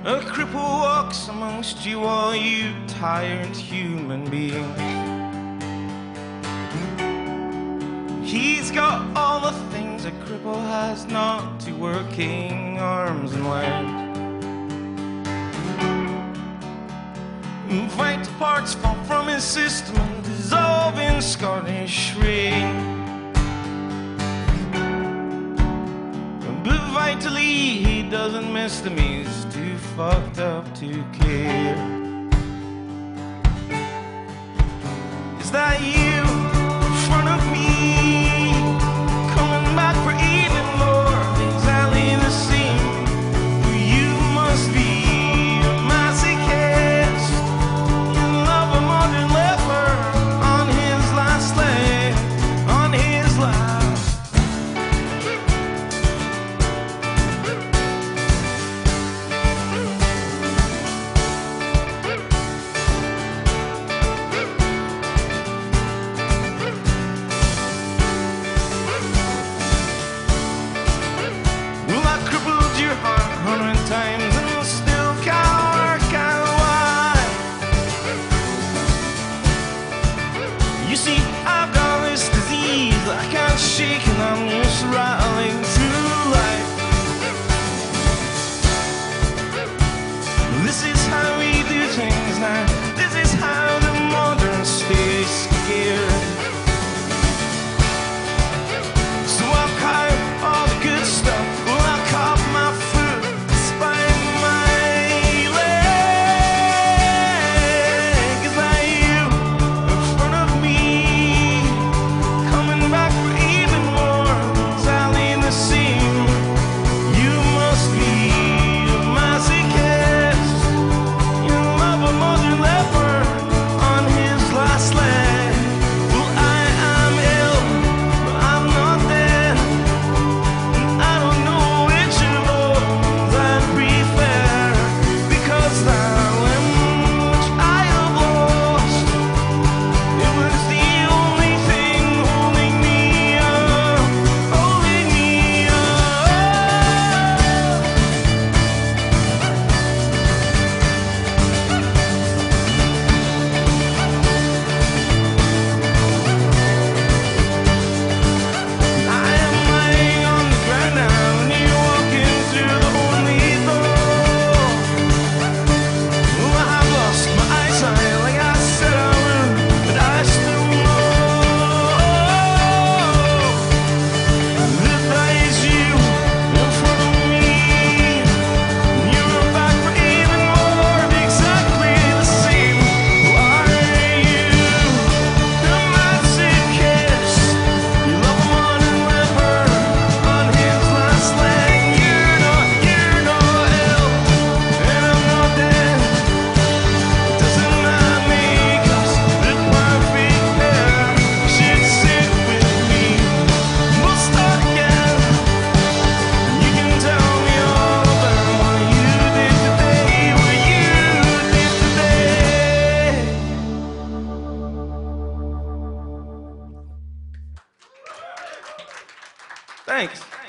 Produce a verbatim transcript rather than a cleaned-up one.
A cripple walks amongst you, all you tired human beings. He's got all the things a cripple has not: two working arms and legs. Vital parts fall from his system and dissolve in scarlet shrink. But vitally he doesn't miss them, he's too fucked up to care. Is that you in front of me, coming back for even more? Exactly the same. You must be a masochist in love, a modern leper on his last leg, on his last. Times and still can't work out why. You see, I've got this disease I can't shake, and I'm just rattling through life. This is how we do things now. This is how the modern stays scared. So I'll cut all the good stuff. Well, I'll cop my food. Thanks.